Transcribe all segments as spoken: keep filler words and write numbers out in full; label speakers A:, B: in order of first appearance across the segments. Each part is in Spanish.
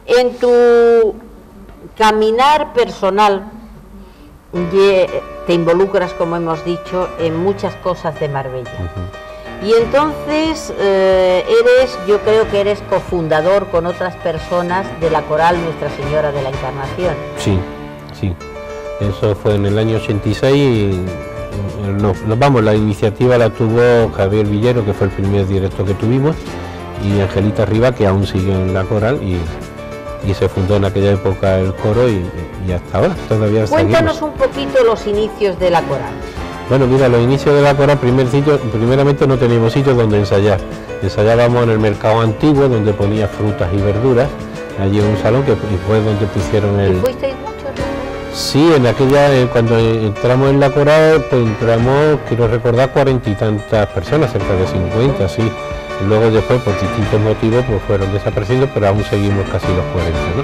A: En tu caminar personal te involucras, como hemos dicho, en muchas cosas de Marbella. Uh-huh. Y entonces eh, eres, yo creo que eres cofundador con otras personas de la coral Nuestra Señora de la Encarnación.
B: Sí, sí. Eso fue en el año ochenta y seis. Y, nos, nos vamos, la iniciativa la tuvo Javier Villero, que fue el primer directo que tuvimos, y Angelita Riva, que aún sigue en la coral, y, y se fundó en aquella época el coro y, y hasta ahora todavía
A: Cuéntanos
B: seguimos.
A: un poquito los inicios de la coral.
B: Bueno, mira, los inicios de la coral, primer sitio, primeramente no teníamos sitio donde ensayar. Ensayábamos en el mercado antiguo, donde ponía frutas y verduras, allí en un salón que fue donde pusieron el...
A: ¿Y fuisteis muchos?
B: Sí, en aquella, eh, cuando entramos en la coral, pues entramos, quiero recordar, cuarenta y tantas personas, cerca de cincuenta, sí. Y luego después, por distintos motivos, pues fueron desapareciendo, pero aún seguimos casi los cuarenta, ¿no?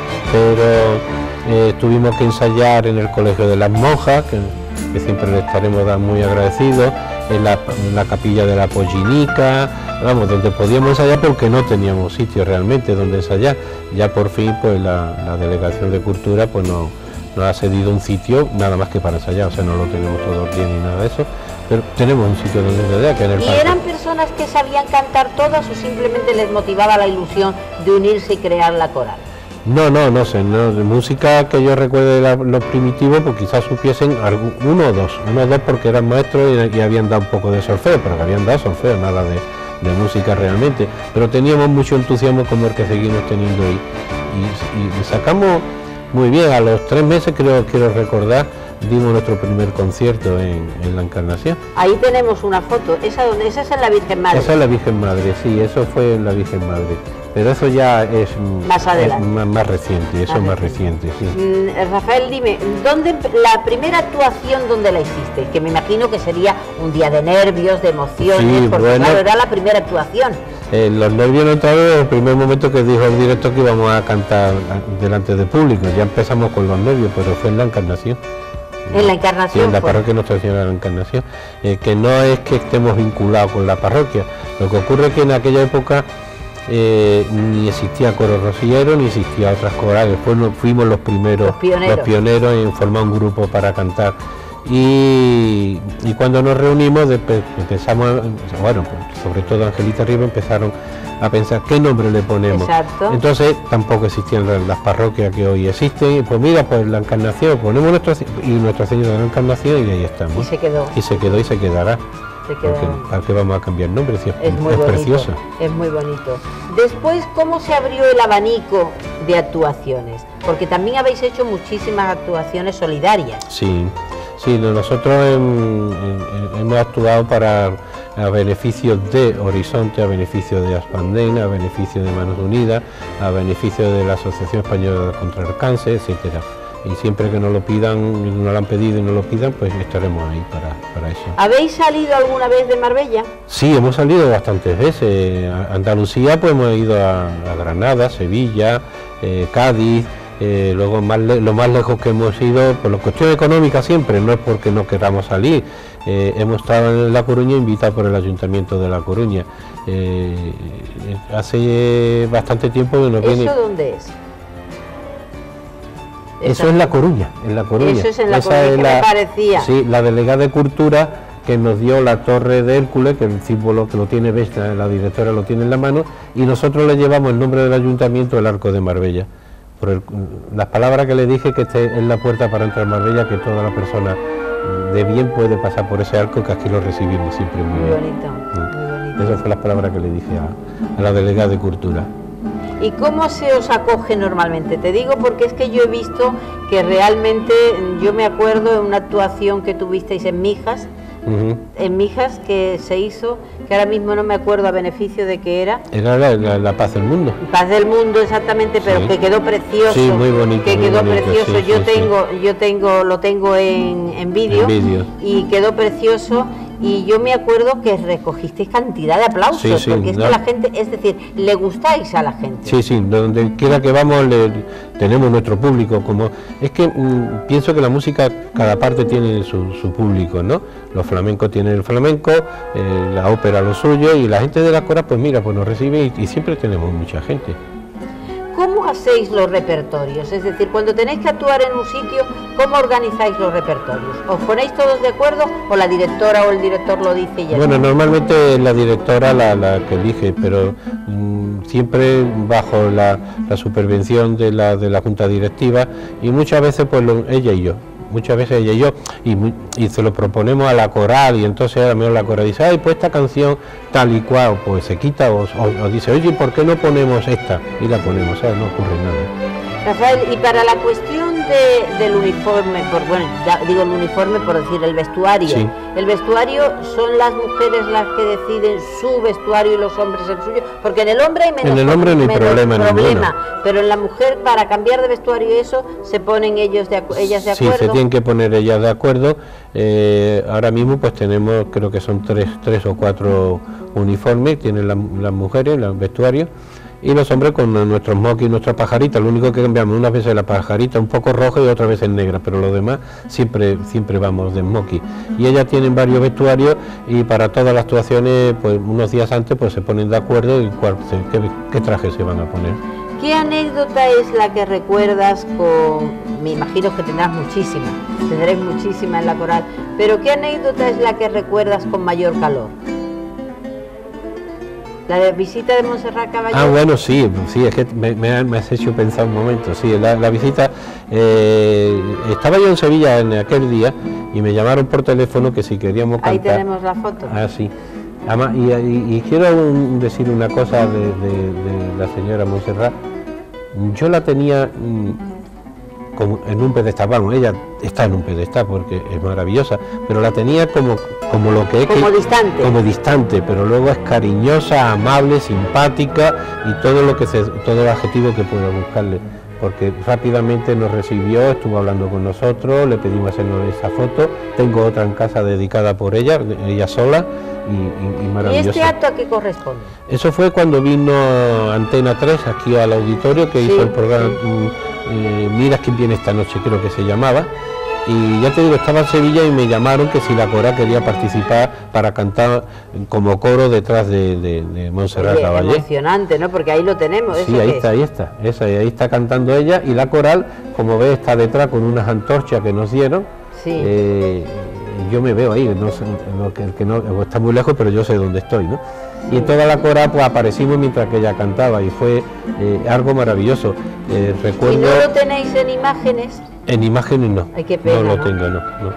B: Pero eh, tuvimos que ensayar en el Colegio de las Monjas, que, que siempre le estaremos muy agradecidos, en la, en la capilla de la Pollinica, vamos, donde podíamos ensayar porque no teníamos sitio realmente donde ensayar. Ya por fin, pues la, la Delegación de Cultura, pues no... nos ha cedido un sitio nada más que para ensayar, o sea, no lo tenemos todo el día ni nada de eso, pero tenemos un sitio donde ensayar, que en el
A: ¿Y
B: parque.
A: eran personas que sabían cantar todas o simplemente les motivaba la ilusión de unirse y crear la coral?
B: No, no, no sé, no, de música que yo recuerde de la, los primitivos, pues quizás supiesen algún, uno o dos, uno o dos porque eran maestros y, y habían dado un poco de solfeo, pero que habían dado solfeo, nada de, de música realmente, pero teníamos mucho entusiasmo como el que seguimos teniendo ahí, y, y sacamos... Muy bien, a los tres meses, creo, quiero recordar, dimos nuestro primer concierto en, en la Encarnación.
A: Ahí tenemos una foto, esa, donde, esa es en la Virgen Madre.
B: Esa es la Virgen Madre, sí, eso fue en la Virgen Madre. Pero eso ya es
A: más adelante,
B: es más, más reciente, eso es más reciente, sí.
A: Mm, Rafael, dime, ¿dónde la primera actuación dónde la hiciste? Que me imagino que sería un día de nervios, de emociones,
B: sí,
A: porque
B: bueno,
A: claro, era la primera actuación.
B: Eh, los nervios no entraron en el primer momento que dijo el director que íbamos a cantar delante del público. Ya empezamos con los nervios, pero fue en la Encarnación.
A: En la Encarnación.
B: Sí, en la parroquia Nuestra Señora de la Encarnación. Eh, que no es que estemos vinculados con la parroquia. Lo que ocurre es que en aquella época eh, ni existía coro rociero, ni existía otras corales. Fuimos, fuimos los primeros,
A: los pioneros.
B: los pioneros en formar un grupo para cantar. Y, y cuando nos reunimos empezamos, bueno, sobre todo Angelita Riva, empezaron a pensar qué nombre le ponemos.
A: Exacto.
B: Entonces tampoco existían las, las parroquias que hoy existen, y pues mira, pues la Encarnación, ponemos nuestra y Nuestra Señora de la Encarnación y ahí estamos.
A: Y se quedó.
B: Y se quedó y se quedará.
A: Se quedó.
B: Porque, ¿para qué vamos a cambiar nombre? Si es,
A: es muy
B: es
A: bonito,
B: precioso.
A: Es muy bonito. Después, ¿cómo se abrió el abanico de actuaciones? Porque también habéis hecho muchísimas actuaciones solidarias.
B: Sí. Sí, nosotros hem, hem, hemos actuado para a beneficio de Horizonte, a beneficio de Aspandén, a beneficio de Manos Unidas, a beneficio de la Asociación Española contra el Cáncer, etcétera. Y siempre que nos lo pidan, nos lo han pedido y nos lo pidan, pues estaremos ahí para, para eso.
A: ¿Habéis salido alguna vez de Marbella?
B: Sí, hemos salido bastantes veces. A Andalucía, pues hemos ido a, a Granada, Sevilla, eh, Cádiz. Eh, luego más lo más lejos que hemos ido, por la cuestión económica siempre, no es porque no queramos salir. Eh, hemos estado en La Coruña, invitados por el Ayuntamiento de La Coruña. Eh, hace bastante tiempo que nos viene...
A: ¿Eso dónde es?
B: Eso es La Coruña, en La Coruña.
A: Eso es en La
B: Esa
A: Coruña,
B: es
A: que
B: la,
A: me parecía.
B: Sí, la delegada de Cultura que nos dio la Torre de Hércules, que el símbolo que lo tiene Vesta, la directora lo tiene en la mano, y nosotros le llevamos el nombre del Ayuntamiento, el Arco de Marbella. Por el, las palabras que le dije, que este es la puerta para entrar a Marbella, que toda la persona de bien puede pasar por ese arco, que aquí lo recibimos siempre muy,
A: muy
B: bien.
A: Bonito,
B: Mm.
A: muy bonito.
B: Esas fueron las palabras que le dije a, a la delegada de Cultura.
A: ¿Y cómo se os acoge normalmente? Te digo porque es que yo he visto que realmente, yo me acuerdo de una actuación que tuvisteis en Mijas, uh-huh. en Mijas que se hizo, que ahora mismo no me acuerdo a beneficio de qué era.
B: Era la, la, la Paz del Mundo.
A: Paz del Mundo, exactamente, pero sí. que quedó precioso.
B: Sí, muy bonito.
A: Que
B: muy
A: quedó
B: bonito,
A: precioso.
B: Sí,
A: yo
B: sí,
A: tengo,
B: sí.
A: yo tengo, lo tengo en, en vídeo y quedó precioso. Y yo me acuerdo que recogisteis cantidad de aplausos,
B: sí, sí,
A: porque es
B: no.
A: que la gente, es decir, le gustáis a la gente.
B: Sí, sí, donde quiera que vamos le, tenemos nuestro público. Como es que mmm, pienso que la música, cada parte tiene su, su público, ¿no? Los flamencos tienen el flamenco, eh, la ópera lo suyo, y la gente de la cora, pues mira, pues nos recibe y, y siempre tenemos mucha gente.
A: ¿cómo hacéis los repertorios? Es decir, cuando tenéis que actuar en un sitio, ¿cómo organizáis los repertorios? ¿Os ponéis todos de acuerdo o la directora o el director lo dice y ya?
B: Bueno, normalmente la directora la, la que elige, pero mmm, siempre bajo la, la supervisión de la, de la junta directiva, y muchas veces pues lo, ella y yo. Muchas veces ella y yo, y, y se lo proponemos a la coral, y entonces a lo mejor la coral dice, ay, pues esta canción tal y cual, pues se quita, o, o, o dice, oye, ¿por qué no ponemos esta? Y la ponemos, ¿sabes? No ocurre nada.
A: Rafael, y para la cuestión de, del uniforme, por, bueno, ya digo el uniforme por decir el vestuario, sí. El vestuario son las mujeres las que deciden su vestuario y los hombres el suyo, porque en el hombre hay menos,
B: en el hombre no hay
A: menos
B: problema,
A: problema pero en la mujer para cambiar de vestuario y eso se ponen ellos de, ellas de acuerdo.
B: Sí, se tienen que poner ellas de acuerdo. Eh, ahora mismo pues tenemos, creo que son tres, tres o cuatro uniformes, tienen la, las mujeres, los vestuarios, y los hombres con nuestros smoking y nuestra pajarita. Lo único que cambiamos unas veces la pajarita un poco roja y otras veces negra, pero lo demás siempre siempre vamos de smoking. Y ellas tienen varios vestuarios y para todas las actuaciones pues unos días antes pues se ponen de acuerdo y cuál, qué, qué traje se van a poner.
A: ¿Qué anécdota es la que recuerdas con, me imagino que tendrás muchísimas, tendréis muchísimas en la coral, pero qué anécdota es la que recuerdas con mayor calor? ¿La de visita de Montserrat Caballé?
B: Ah, bueno, sí, sí, es que me, me, me has hecho pensar un momento, sí, la, la visita, eh, estaba yo en Sevilla en aquel día y me llamaron por teléfono que si queríamos cantar.
A: Ahí tenemos la foto.
B: Ah, sí. Además, y, y, y quiero un, decir una cosa de, de, de la señora Montserrat. Yo la tenía mmm, como en un pedestal, vamos, ella está en un pedestal porque es maravillosa, pero la tenía como, como lo que es...
A: Como
B: que,
A: distante.
B: Como distante, pero luego es cariñosa, amable, simpática y todo lo que se, todo el adjetivo que pueda buscarle, porque rápidamente nos recibió, estuvo hablando con nosotros, le pedimos hacernos esa foto, tengo otra en casa dedicada por ella, ella sola, y, y, y maravillosa.
A: ¿Y este acto a qué corresponde?
B: Eso fue cuando vino Antena tres aquí al auditorio, que sí, hizo el programa sí. eh, Mira quién viene esta noche, creo que se llamaba, y ya te digo, estaba en Sevilla y me llamaron que si la coral quería participar para cantar como coro detrás de, de, de Montserrat Caballé.
A: Emocionante, ¿no? Porque ahí lo tenemos.
B: Sí, ahí está, ahí está, esa, ahí está cantando ella, y la coral, como ves, está detrás con unas antorchas que nos dieron.
A: Sí.
B: Eh, yo me veo ahí, no sé, no, que, que no, está muy lejos, pero yo sé dónde estoy, ¿no? Y en toda la coral pues aparecimos mientras que ella cantaba y fue eh, algo maravilloso. Eh, recuerdo...
A: ¿Y no lo tenéis en imágenes?
B: En imágenes no.
A: Ay, qué pena,
B: no lo
A: ¿no?
B: tengo, no. no.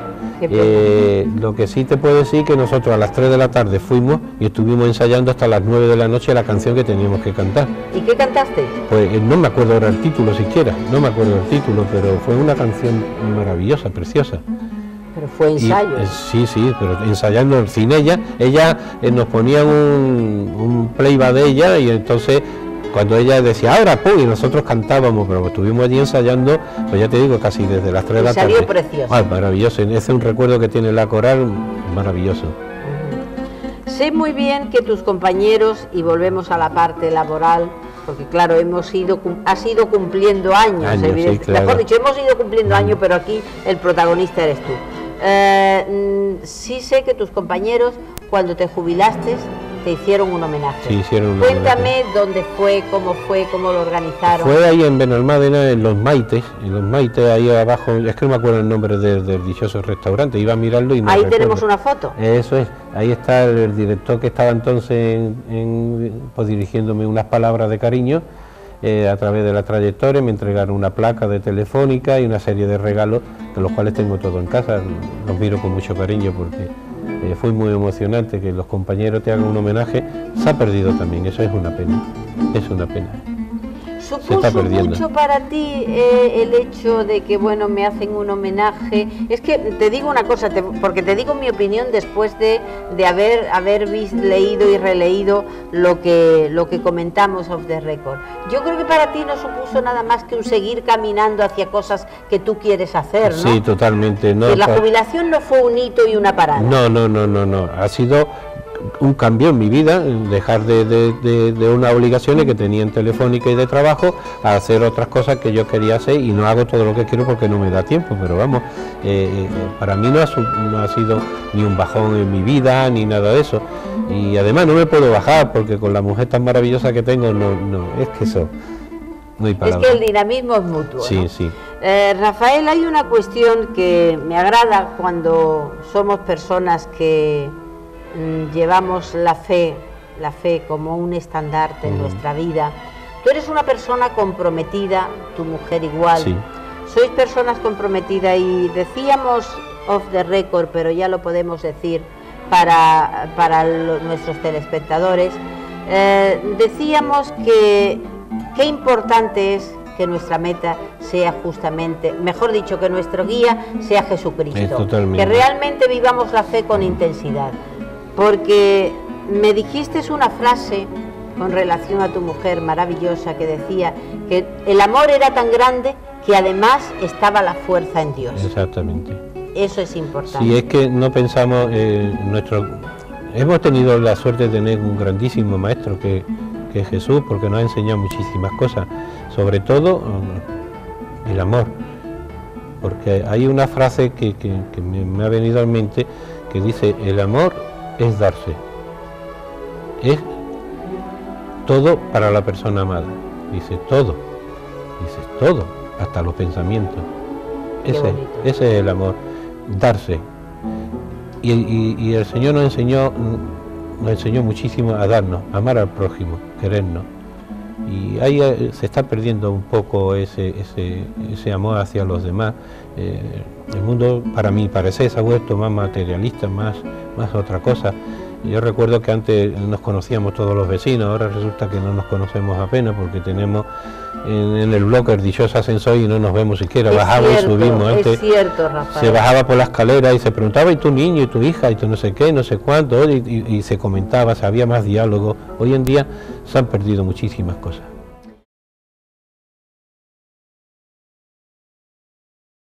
B: Eh, lo que sí te puedo decir que nosotros a las tres de la tarde fuimos y estuvimos ensayando hasta las nueve de la noche la canción que teníamos que cantar.
A: ¿Y qué cantaste?
B: Pues eh, no me acuerdo ahora el título siquiera, no me acuerdo el título, pero fue una canción maravillosa, preciosa.
A: Pero fue ensayo.
B: Y, eh, sí, sí, pero ensayando sin ella, ella eh, nos ponía un, un playback de ella y entonces cuando ella decía ahora, pum, y nosotros cantábamos, pero estuvimos allí ensayando, pues ya te digo, casi desde las tres de la tarde.
A: Salió precioso.
B: Ah, maravilloso, ese es un recuerdo que tiene la coral, maravilloso.
A: Uh-huh. Sé muy bien que tus compañeros, y volvemos a la parte laboral, porque claro, hemos ido, has ido cumpliendo años,
B: años
A: evidentemente.
B: Sí, claro.
A: Mejor dicho, hemos ido cumpliendo años, pero aquí el protagonista eres tú. Eh, sí sé que tus compañeros, cuando te jubilaste, te hicieron un homenaje.
B: Sí, hicieron un
A: Cuéntame
B: homenaje.
A: dónde fue, cómo fue, cómo lo organizaron.
B: Fue ahí en Benalmádena, en Los Maites, en Los Maites, ahí abajo, es que no me acuerdo el nombre del, del dichoso restaurante, iba a mirarlo y no
A: Ahí
B: recuerdo.
A: tenemos una foto.
B: Eso es, ahí está el, el director que estaba entonces en, en, pues dirigiéndome unas palabras de cariño. Eh, a través de la trayectoria me entregaron una placa de Telefónica y una serie de regalos, de los cuales tengo todo en casa, los miro con mucho cariño porque eh, fue muy emocionante que los compañeros te hagan un homenaje. Se ha perdido también, eso es una pena, es una pena.
A: ¿Supuso mucho para ti eh, el hecho de que, bueno, me hacen un homenaje? Es que te digo una cosa, te, porque te digo mi opinión después de, de haber, haber vis, leído y releído lo que, lo que comentamos off the record. Yo creo que para ti no supuso nada más que un seguir caminando hacia cosas que tú quieres hacer, ¿no?
B: Sí, totalmente. No,
A: que la jubilación no fue un hito y una parada.
B: No, no, no, no, no. Ha sido un cambio en mi vida, dejar de, de, de, de unas obligaciones que tenía en Telefónica y de trabajo a hacer otras cosas que yo quería hacer, y no hago todo lo que quiero porque no me da tiempo, pero vamos, eh, eh, para mí no ha, no ha sido ni un bajón en mi vida ni nada de eso, y además no me puedo bajar porque con la mujer tan maravillosa que tengo, no, no, es que eso No hay
A: es que el dinamismo es mutuo.
B: Sí,
A: ¿no?
B: sí.
A: Eh, Rafael, hay una cuestión que me agrada cuando somos personas que mm, llevamos la fe, la fe como un estandarte en mm. nuestra vida. Tú eres una persona comprometida, tu mujer igual.
B: Sí.
A: Sois personas comprometidas y decíamos off the record, pero ya lo podemos decir para, para lo, nuestros telespectadores, eh, decíamos que qué importante es que nuestra meta sea justamente, mejor dicho, que nuestro guía sea Jesucristo, que realmente vivamos la fe con intensidad, porque me dijiste una frase con relación a tu mujer maravillosa que decía que el amor era tan grande que además estaba la fuerza en Dios.
B: Exactamente.
A: Eso es importante.
B: Si es que no pensamos, eh, nuestro, hemos tenido la suerte de tener un grandísimo maestro que, que es Jesús, porque nos ha enseñado muchísimas cosas, sobre todo el amor, porque hay una frase que, que, que me, me ha venido a mente que dice: el amor es darse, es todo para la persona amada, dice todo, dice todo, hasta los pensamientos, ese, ese es el amor, darse. Y, y, y el Señor nos enseñó, nos enseñó muchísimo a darnos, a amar al prójimo, querernos. Y ahí se está perdiendo un poco ese, ese, ese amor hacia los demás. Eh, el mundo, para mí parecer, se ha vuelto más materialista, más, más otra cosa. Yo recuerdo que antes nos conocíamos todos los vecinos, ahora resulta que no nos conocemos apenas porque tenemos en, en el bloque el dichoso ascensor y no nos vemos siquiera, es bajamos cierto, y subimos. Antes
A: es cierto, Rafael.
B: Se bajaba por la escalera y se preguntaba: ¿y tu niño, y tu hija, y tu no sé qué, no sé cuánto? Y, y, y se comentaba, se había más diálogo. Hoy en día se han perdido muchísimas cosas.